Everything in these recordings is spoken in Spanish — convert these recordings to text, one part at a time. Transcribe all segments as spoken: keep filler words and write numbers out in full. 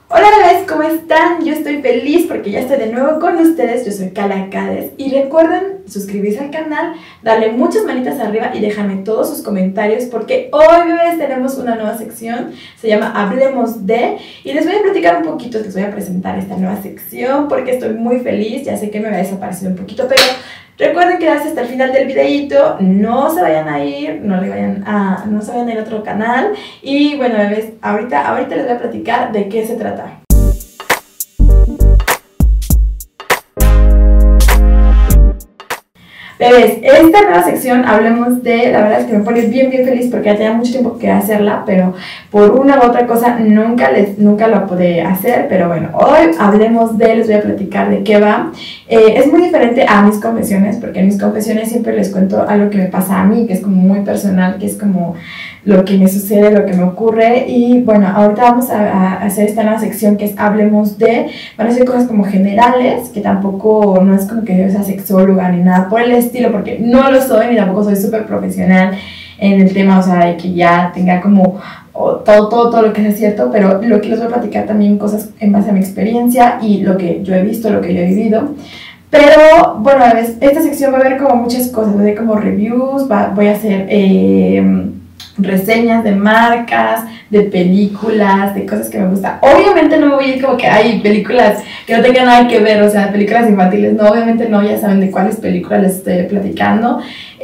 Hola bebés, ¿cómo están? Yo estoy feliz porque ya estoy de nuevo con ustedes. Yo soy Cala Cades y recuerden suscribirse al canal, darle muchas manitas arriba y dejarme todos sus comentarios porque hoy bebés tenemos una nueva sección, se llama Hablemos de, y les voy a platicar un poquito, les voy a presentar esta nueva sección porque estoy muy feliz. Ya sé que me había desaparecido un poquito, pero recuerden quedarse hasta el final del videito, no se vayan a ir, no le vayan a, no se vayan a ir a otro canal. Y bueno bebés, ahorita, ahorita les voy a platicar de qué se trata. Bebés, esta nueva sección Hablemos de, la verdad es que me pone bien bien feliz porque ya tenía mucho tiempo que hacerla, pero por una u otra cosa nunca, les, nunca la pude hacer. Pero bueno, hoy Hablemos de, les voy a platicar de qué va. Eh, es muy diferente a mis confesiones, porque en mis confesiones siempre les cuento algo que me pasa a mí, que es como muy personal, que es como lo que me sucede, lo que me ocurre. Y bueno, ahorita vamos a, a hacer esta nueva sección que es Hablemos de. Van a ser cosas como generales, que tampoco no es como que yo sea sexóloga ni nada por el estilo, porque no lo soy, ni tampoco soy súper profesional en el tema, o sea, de que ya tenga como todo, todo, todo lo que sea cierto, pero lo que les voy a platicar también cosas en base a mi experiencia y lo que yo he visto, lo que yo he vivido. Pero bueno, esta sección va a haber como muchas cosas, va a haber como reviews, va, voy a hacer eh, reseñas de marcas, de películas, de cosas que me gustan. Obviamente no me voy a ir como que hay películas que no tengan nada que ver, o sea, películas infantiles, no, obviamente no, ya saben de cuáles películas les estoy platicando.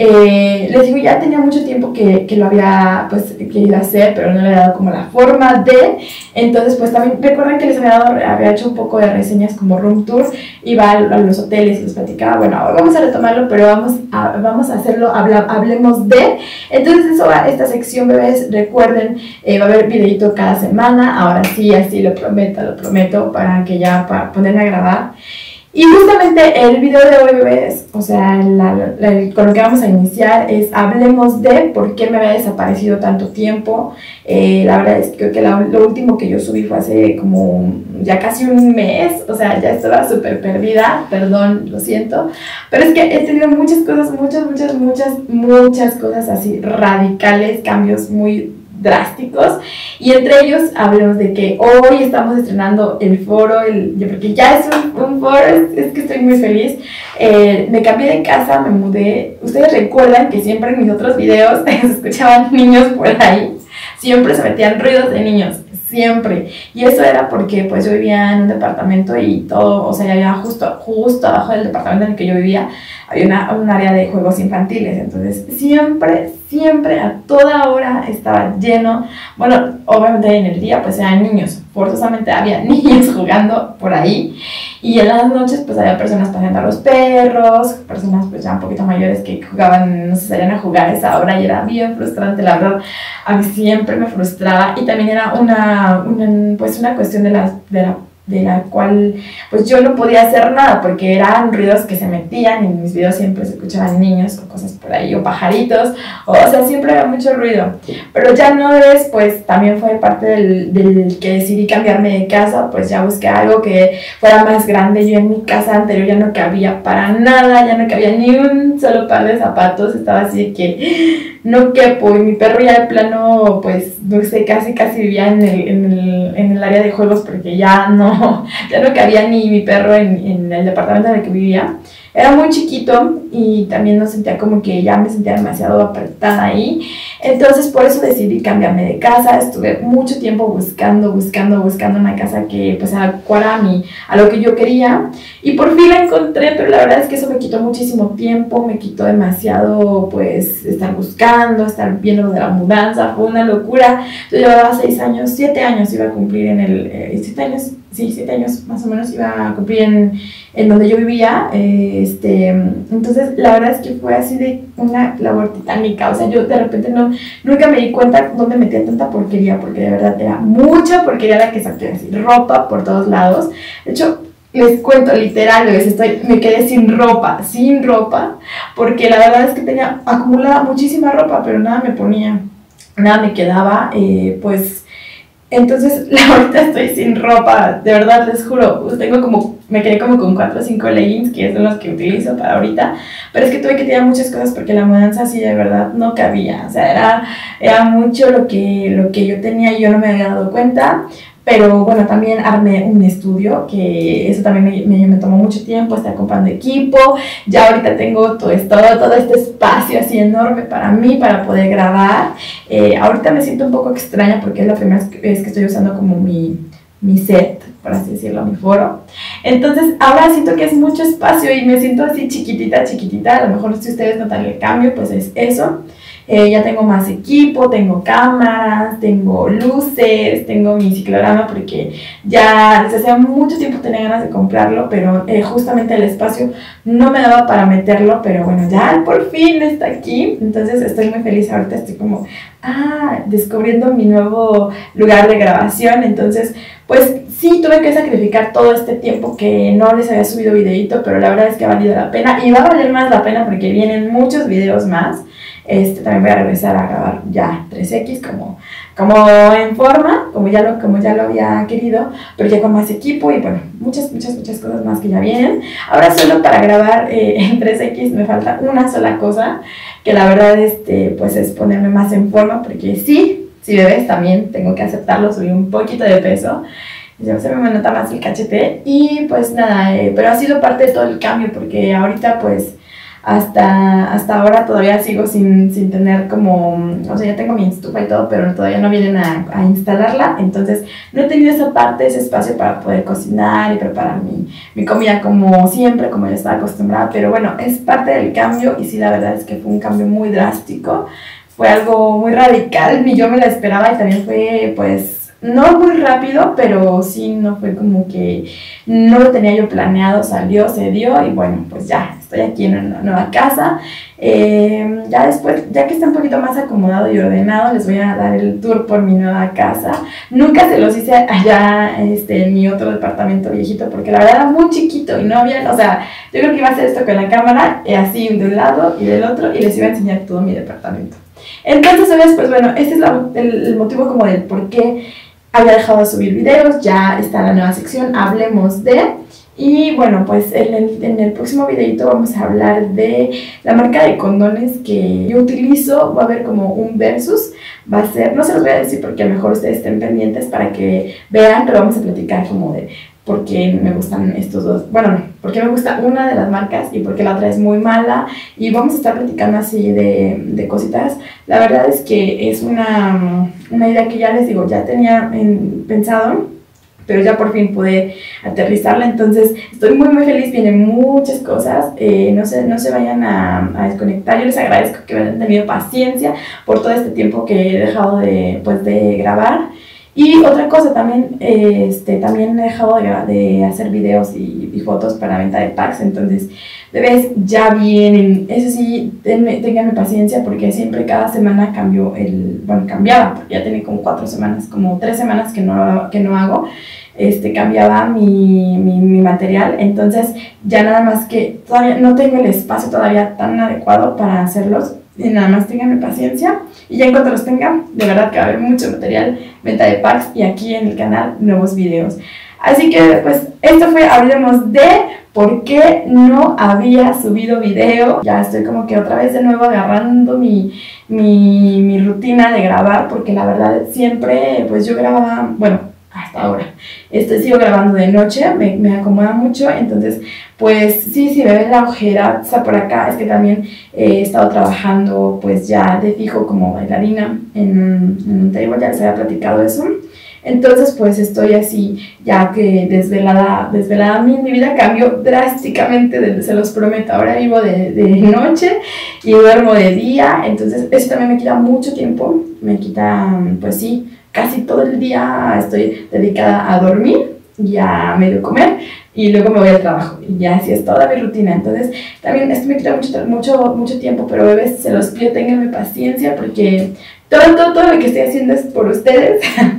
Eh, les digo, ya tenía mucho tiempo que, que lo había pues querido hacer, pero no le he dado como la forma de. Entonces pues también recuerden que les había, dado, había hecho un poco de reseñas como room tour, iba a, a los hoteles y les platicaba. Bueno, ahora vamos a retomarlo, pero vamos a, vamos a hacerlo, habla, hablemos de. Entonces eso va, esta sección bebés, recuerden, eh, va a haber videito cada semana, ahora sí, así lo prometo, lo prometo, para que ya, para ponerme a grabar. Y justamente el video de hoy, bebés, o sea, la, la, con lo que vamos a iniciar es Hablemos de por qué me había desaparecido tanto tiempo. Eh, la verdad es que creo que la, lo último que yo subí fue hace como ya casi un mes, o sea, ya estaba súper perdida, perdón, lo siento. Pero es que he tenido muchas cosas, muchas, muchas, muchas, muchas cosas así radicales, cambios muy drásticos, y entre ellos hablemos de que hoy estamos estrenando el foro, el, porque ya es un, un foro, es, es que estoy muy feliz. Eh, me cambié de casa, me mudé. Ustedes recuerdan que siempre en mis otros videos se escuchaban niños por ahí, siempre se metían ruidos de niños, siempre, y eso era porque pues yo vivía en un departamento y todo, o sea, ya había justo, justo abajo del departamento en el que yo vivía había una, un área de juegos infantiles, entonces siempre, siempre, a toda hora estaba lleno. Bueno, obviamente en el día pues eran niños, forzosamente había niños jugando por ahí, y en las noches pues había personas paseando a los perros, personas pues ya un poquito mayores que jugaban, no sé, salían a jugar a esa hora, y era bien frustrante, la verdad, a mí siempre me frustraba. Y también era una, una pues una cuestión de la, de la de la cual pues yo no podía hacer nada porque eran ruidos que se metían, y en mis videos siempre se escuchaban niños o cosas por ahí, o pajaritos, o, o sea, siempre había mucho ruido. Pero ya no es, pues también fue parte del, del que decidí cambiarme de casa, pues ya busqué algo que fuera más grande. Yo en mi casa anterior ya no cabía para nada, ya no cabía ni un solo par de zapatos, estaba así de que no quepo, y mi perro ya de plano, pues, no sé, casi casi vivía en el, en el, en el área de juegos porque ya no, ya no cabía ni mi perro en, en el departamento en el que vivía. Era muy chiquito y también no sentía como que ya me sentía demasiado apretada ahí. Entonces por eso decidí cambiarme de casa. Estuve mucho tiempo buscando, buscando, buscando una casa que pues adecuara a mí, a lo que yo quería. Y por fin la encontré, pero la verdad es que eso me quitó muchísimo tiempo, me quitó demasiado pues estar buscando, estar viendo lo de la mudanza, fue una locura. Yo llevaba seis años, siete años iba a cumplir en el, eh, siete años, sí, siete años más o menos iba a cumplir en, en donde yo vivía. Eh, este, entonces la verdad es que fue así de una labor titánica, o sea, yo de repente no, nunca me di cuenta dónde metía tanta porquería, porque de verdad era mucha porquería la que saqué, así, ropa por todos lados. De hecho, les cuento literal, les estoy, me quedé sin ropa, sin ropa, porque la verdad es que tenía acumulada muchísima ropa, pero nada me ponía, nada me quedaba, eh, pues. Entonces, ahorita estoy sin ropa, de verdad, les juro, pues tengo como, me quedé como con cuatro o cinco leggings, que son los que utilizo para ahorita, pero es que tuve que tirar muchas cosas porque la mudanza así de verdad no cabía, o sea, era, era mucho lo que, lo que yo tenía y yo no me había dado cuenta. Pero bueno, también armé un estudio, que eso también me, me, me tomó mucho tiempo, estar comprando equipo. Ya ahorita tengo todo, esto, todo este espacio así enorme para mí, para poder grabar. Eh, ahorita me siento un poco extraña porque es la primera vez que estoy usando como mi, mi set, por así decirlo, mi foro. Entonces ahora siento que es mucho espacio y me siento así chiquitita, chiquitita. A lo mejor si ustedes notan el cambio, pues es eso. Eh, ya tengo más equipo, tengo cámaras, tengo luces, tengo mi ciclorama porque ya desde hace mucho tiempo tenía ganas de comprarlo, pero eh, justamente el espacio no me daba para meterlo, pero bueno, ya por fin está aquí. Entonces estoy muy feliz. Ahorita estoy como, ah, descubriendo mi nuevo lugar de grabación. Entonces, pues sí, tuve que sacrificar todo este tiempo que no les había subido videito, pero la verdad es que ha valido la pena y va a valer más la pena porque vienen muchos videos más. Este, también voy a regresar a grabar ya tres equis como, como en forma, como ya, lo, como ya lo había querido, pero ya con más equipo y bueno, muchas, muchas, muchas cosas más que ya vienen. Ahora solo para grabar eh, en tres equis me falta una sola cosa, que la verdad este, pues es ponerme más en forma, porque sí, sí bebés, también tengo que aceptarlo, subí un poquito de peso. Ya se me nota más el cachete y pues nada, eh, pero ha sido parte de todo el cambio porque ahorita pues hasta, hasta ahora todavía sigo sin, sin tener como, o sea, ya tengo mi estufa y todo, pero todavía no vienen a, a instalarla, entonces no he tenido esa parte, ese espacio para poder cocinar y preparar mi, mi comida como siempre, como ya estaba acostumbrada, pero bueno, es parte del cambio y sí, la verdad es que fue un cambio muy drástico, fue algo muy radical, ni yo me la esperaba y también fue pues no muy rápido, pero sí no fue como que no lo tenía yo planeado, salió, se dio y bueno, pues ya estoy aquí en una nueva casa. Eh, ya después, ya que está un poquito más acomodado y ordenado, les voy a dar el tour por mi nueva casa. Nunca se los hice allá este, en mi otro departamento viejito porque la verdad era muy chiquito y no había, o sea, yo creo que iba a hacer esto con la cámara, eh, así de un lado y del otro y les iba a enseñar todo mi departamento. Entonces, pues bueno, este es la, el, el motivo como del por qué había dejado de subir videos. Ya está la nueva sección, hablemos de, y bueno, pues en el, en el próximo videito vamos a hablar de la marca de condones que yo utilizo. Va a haber como un versus, va a ser, no se los voy a decir porque a lo mejor ustedes estén pendientes para que vean, pero vamos a platicar como de por qué me gustan estos dos, bueno, no, por qué me gusta una de las marcas y por qué la otra es muy mala, y vamos a estar platicando así de, de cositas. La verdad es que es una, una idea que ya les digo, ya tenía en, pensado, pero ya por fin pude aterrizarla, entonces estoy muy muy feliz, vienen muchas cosas, eh, no, se, no se vayan a, a desconectar. Yo les agradezco que hayan tenido paciencia por todo este tiempo que he dejado de, pues, de grabar. Y otra cosa, también, eh, este, también he dejado de, de hacer videos y, y fotos para venta de packs, entonces, bebés, ya vienen. Eso sí, tenme, ténganme paciencia porque siempre cada semana cambio el, bueno, cambiaba, porque ya tenía como cuatro semanas, como tres semanas que no, que no hago, este, cambiaba mi, mi, mi material, entonces ya nada más que todavía no tengo el espacio todavía tan adecuado para hacerlos. Y nada más ténganme paciencia y ya en cuanto los tenga, de verdad que va a haber mucho material, venta de packs y aquí en el canal nuevos videos. Así que pues esto fue, hablemos de por qué no había subido video. Ya estoy como que otra vez de nuevo agarrando mi, mi, mi rutina de grabar, porque la verdad siempre pues yo grababa, bueno, hasta ahora, este, sigo grabando de noche, me, me acomoda mucho, entonces pues sí, si me ven la ojera está por acá, es que también he estado trabajando pues ya de fijo como bailarina en, en un table, ya les había platicado eso. Entonces pues estoy así, ya que desvelada, desvelada mi, mi vida cambió drásticamente, se los prometo. Ahora vivo de, de noche y duermo de día, entonces eso también me quita mucho tiempo, me quita pues sí, casi todo el día estoy dedicada a dormir y a medio comer y luego me voy al trabajo y ya así es toda mi rutina. Entonces también esto me quita mucho, mucho, mucho tiempo, pero bebés, se los pido, ténganme paciencia porque todo, todo, todo lo que estoy haciendo es por ustedes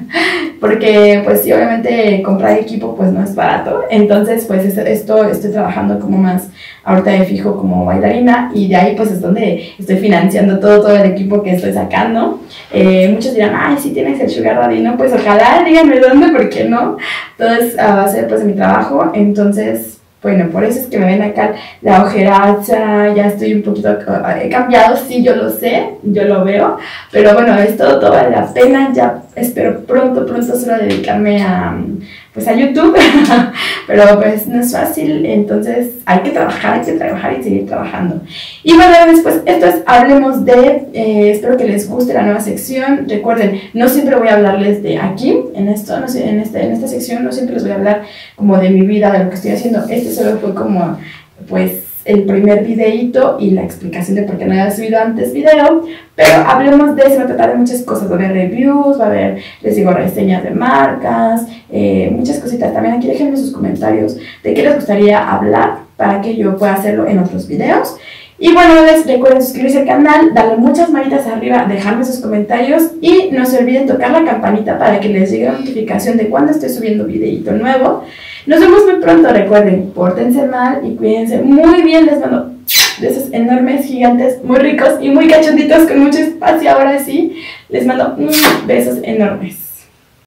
porque pues sí, obviamente comprar equipo pues no es barato, entonces pues esto estoy trabajando como más ahorita de fijo como bailarina y de ahí pues es donde estoy financiando todo, todo el equipo que estoy sacando. Eh, muchos dirán, ay, si tienes el Sugar Daddy, no, pues ojalá, díganme dónde, ¿por qué no? Todo es a base pues de mi trabajo, entonces Bueno, por eso es que me ven acá la ojeraza, ya estoy un poquito, he cambiado, sí, yo lo sé, yo lo veo, pero bueno, esto todo vale la pena, ya espero pronto, pronto solo dedicarme a, pues a YouTube, pero pues no es fácil, entonces hay que trabajar, hay que trabajar y seguir trabajando. Y bueno, después, esto es, hablemos de, eh, espero que les guste la nueva sección, recuerden, no siempre voy a hablarles de aquí, en esto, no sé, en, este, en esta sección no siempre les voy a hablar como de mi vida, de lo que estoy haciendo, este solo fue como, pues, el primer videíto y la explicación de por qué no había subido antes video, pero hablemos de, se va a tratar de muchas cosas, va a haber reviews, va a haber, les digo, reseñas de marcas, eh, muchas cositas. También aquí déjenme sus comentarios de qué les gustaría hablar para que yo pueda hacerlo en otros videos. Y bueno, les recuerden suscribirse al canal, darle muchas manitas arriba, dejarme sus comentarios y no se olviden tocar la campanita para que les llegue la notificación de cuando esté subiendo videito nuevo. Nos vemos muy pronto, recuerden, pórtense mal y cuídense muy bien, les mando besos enormes, gigantes, muy ricos y muy cachonditos con mucho espacio. Ahora sí, les mando besos enormes.